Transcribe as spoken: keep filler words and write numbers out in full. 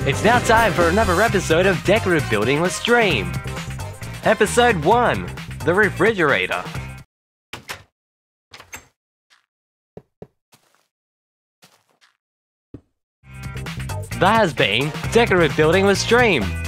It's now time for another episode of Decorative Building with Stream. Episode one, the refrigerator. That has been Decorative Building with Stream.